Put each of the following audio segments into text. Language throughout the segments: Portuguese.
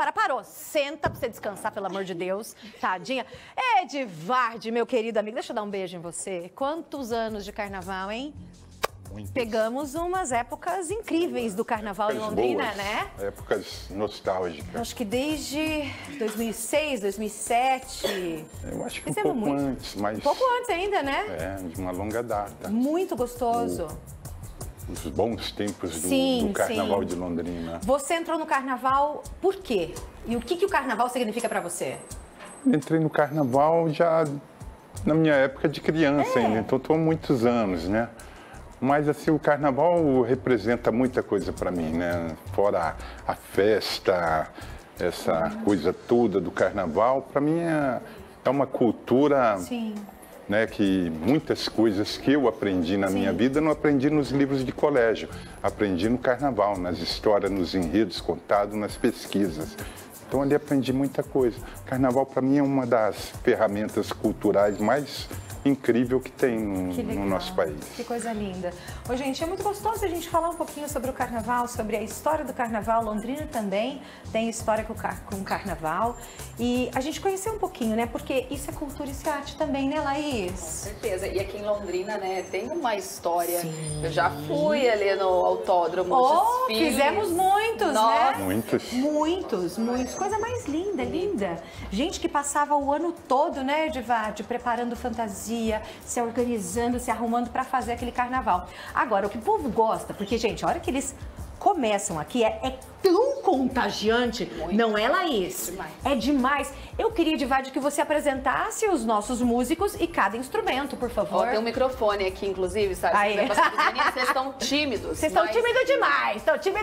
parou. Senta pra você descansar, pelo amor de Deus. Tadinha. Edivarde, meu querido amigo, deixa eu dar um beijo em você. Quantos anos de carnaval, hein? Muitas. Pegamos umas épocas incríveis do carnaval em Londrina, boas, né? Épocas nostálgicas. Acho que desde 2006, 2007. Eu acho que um Fizemos pouco muito. antes, mas... Um pouco antes ainda, né? É, de uma longa data. Muito gostoso. Os bons tempos Sim, do Carnaval sim. de Londrina. Você entrou no carnaval por quê? E o que o carnaval significa pra você? Entrei no Carnaval já na minha época de criança ainda, então estou há muitos anos, né? Mas assim, o Carnaval representa muita coisa para mim, né? Fora a festa, essa coisa toda do Carnaval, para mim é uma cultura... Sim. Né, que muitas coisas que eu aprendi na minha vida não aprendi nos livros de colégio, aprendi no Carnaval, nas histórias, nos enredos contados, nas pesquisas. Então ali aprendi muita coisa. Carnaval para mim é uma das ferramentas culturais mais incrível que tem no nosso país. Que coisa linda. Ô, gente, é muito gostoso a gente falar um pouquinho sobre o carnaval, sobre a história do carnaval. Londrina também tem história com o carnaval. E a gente conhecer um pouquinho, né? Porque isso é cultura, isso é arte também, né, Laís? Com certeza. E aqui em Londrina, né, tem uma história. Sim. Eu já fui ali no autódromo, desfile. Fizemos muitos, Nossa. né? Muitos. Muitos. Coisa mais linda, linda. Gente que passava o ano todo, né, Edivarde, preparando fantasia, se organizando, se arrumando para fazer aquele carnaval. Agora, o que o povo gosta, porque, gente, a hora que eles começam aqui é tão contagiante, muito. Não é, Laís? Demais. É demais. Eu queria, Edivarde, que você apresentasse os nossos músicos e cada instrumento, por favor. Ó, tem um microfone aqui, inclusive, sabe? Aí. Vocês estão tímidos. Vocês estão mas- tímidos demais,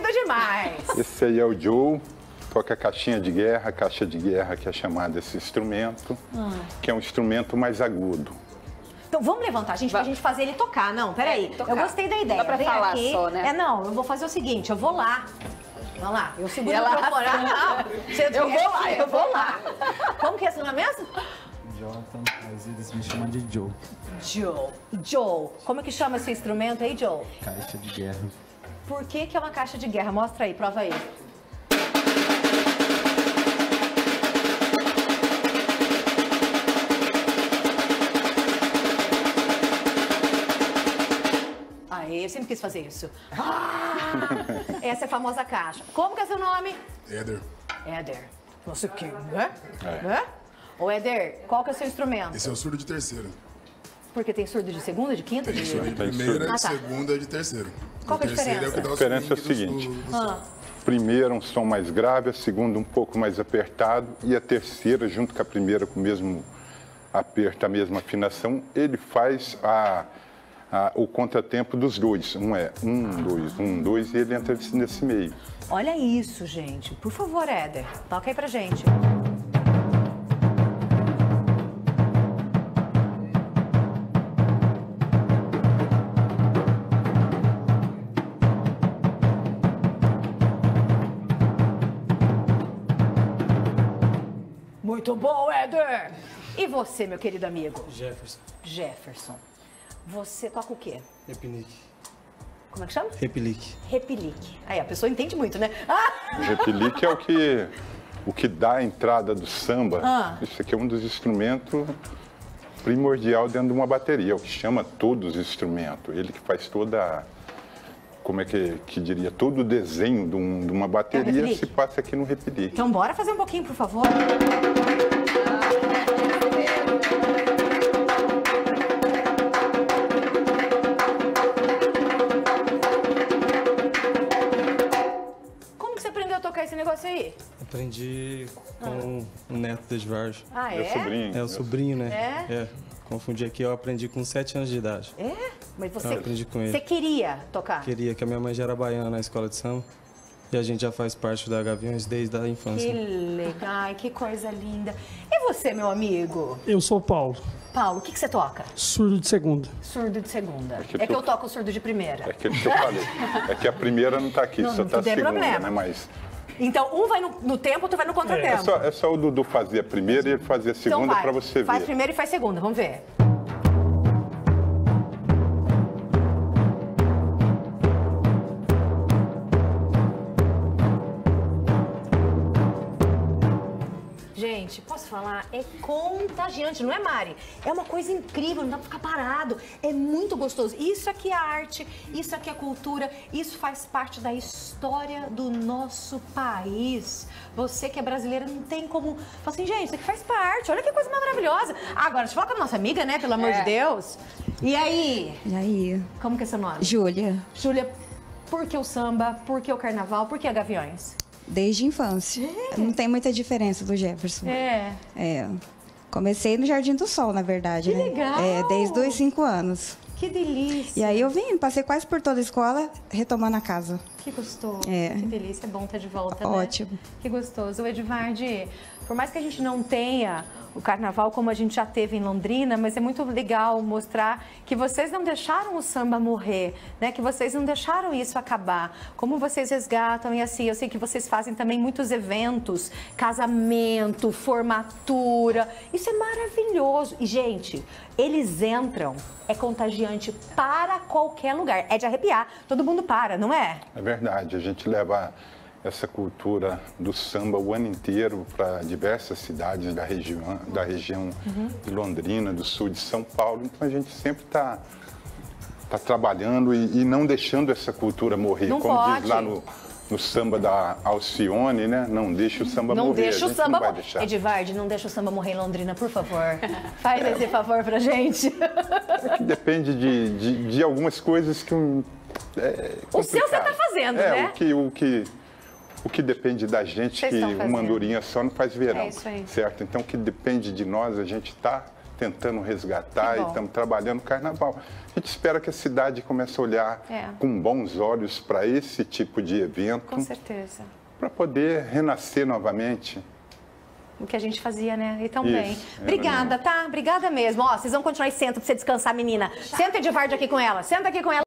Esse aí é o Joe, toca a caixinha de guerra, caixa de guerra que é chamado esse instrumento, que é um instrumento mais agudo. Então vamos levantar, gente, pra gente fazer ele tocar. Não, peraí. tocar. Eu gostei da ideia. Dá pra Vem falar aqui. só, né? Não, eu vou fazer o seguinte, eu vou lá. Vamos lá, eu seguro Ela- o microfone. Ah, não. Eu vou lá. Como que é esse nome mesmo? Jonathan, mas eles me chamam de Joe. Joe. Como é que chama esse instrumento aí, Joe? Caixa de guerra. Por que é uma caixa de guerra? Mostra aí, prova aí. Aê, eu sempre quis fazer isso. Essa é a famosa caixa. Como que é seu nome? Éder, Éder. Você quem, né? É. Né? Ô, Éder, qual que é o seu instrumento? esse é o surdo de terceira. Porque tem surdo de segunda, de quinta, Tem surdo de Tem primeira, surdo. Ah, de tá. segunda e de terceira. Qual que é a O terceiro diferença? que dá A o diferença é o swing seguinte. do som. Primeiro um som mais grave, a segunda um pouco mais apertado e a terceira, junto com a primeira com o mesmo aperto, a mesma afinação, ele faz o contratempo dos dois. Um é 1, 2 e ele entra nesse meio. Olha isso, gente. Por favor, Éder, toca aí pra gente. Muito bom, Éder! E você, meu querido amigo? Jefferson. Você toca o quê? Repelique. Como é que chama? Repelique. Repelique. Aí, a pessoa entende muito, né? Ah! O repelique é o que dá a entrada do samba. Isso aqui é um dos instrumentos primordial dentro de uma bateria, é o que chama todos os instrumentos. Ele que faz toda, como é que diria, todo o desenho de uma bateria repelique? se passa aqui no repelique. Então, bora fazer um pouquinho, por favor. Como que você aprendeu a tocar esse negócio aí? Aprendi com o neto do Edvarde. Ah, Meu é? sobrinho. É o sobrinho, né? É? Confundi aqui, eu aprendi com 7 anos de idade. É? Mas você, Eu aprendi com ele. você queria tocar? Queria que a minha mãe já era baiana na escola de samba. E a gente já faz parte da Gaviões desde a Que infância. legal, ai, que coisa linda. E você, meu amigo? Eu sou o Paulo, Paulo, o que você toca? surdo de segunda. Surdo de segunda. que É que eu eu toco surdo de primeira. É aquilo que eu falei. É que a primeira não está aqui, Não, só não está a tem segunda, problema. né? Mas Então, um vai no tempo, outro vai no contratempo. é só o Dudu fazer a primeira e ele fazer a Então segunda vai. para você Faz ver. primeira e faz segunda, vamos ver. gente, posso falar? É contagiante, não é, Mari? É uma coisa incrível, não dá pra ficar parado. É muito gostoso. Isso aqui é arte, isso aqui é cultura, isso faz parte da história do nosso país. Você que é brasileira não tem como... Fala assim, gente, isso aqui faz parte, olha que coisa maravilhosa. Agora, deixa eu falar com a nossa amiga, né, pelo amor de Deus. E aí? E aí? Como que é seu nome? Júlia. Júlia, por que o samba, por que o carnaval, por que a Gaviões? Desde a infância. Não tem muita diferença do Jefferson. É. Comecei no Jardim do Sol, na verdade, Que né? legal! Desde os 5 anos. Que delícia. E aí eu passei quase por toda a escola, retomando a casa. Que gostoso. É. Que delícia, é bom estar de volta, né? Ótimo. Que gostoso. O Edvarde, por mais que a gente não tenha o carnaval como a gente já teve em Londrina, mas é muito legal mostrar que vocês não deixaram o samba morrer, né? Que vocês não deixaram isso acabar. Como vocês resgatam e assim, eu sei que vocês fazem também muitos eventos, casamento, formatura. Isso é maravilhoso. E, gente, eles entram, é contagiante para qualquer lugar. É de arrepiar. Todo mundo para, não é? É verdade, a gente leva essa cultura do samba o ano inteiro para diversas cidades da região de Londrina, do sul de São Paulo. Então a gente sempre está trabalhando e não deixando essa cultura morrer. Não Como pode. diz lá no samba da Alcione, né? Não deixa o samba morrer. Não deixa o samba morrer. morrer. Edvarde, não deixa o samba morrer em Londrina, por favor. Faz esse favor pra gente. Depende de algumas coisas que o seu você tá fazendo, né? O que depende da gente, Vocês que estão fazendo. uma andorinha só não faz verão, É isso aí. certo? Então, o que depende de nós, a gente está tentando resgatar Que e bom. estamos trabalhando o carnaval. A gente espera que a cidade comece a olhar com bons olhos para esse tipo de evento, Com certeza. para poder renascer novamente. O que a gente fazia, né? E tão bem. Isso, Obrigada, tá? Obrigada mesmo. Ó, vocês vão continuar e senta pra você descansar, menina. Senta, Edvarde, aqui com ela. Senta aqui com ela.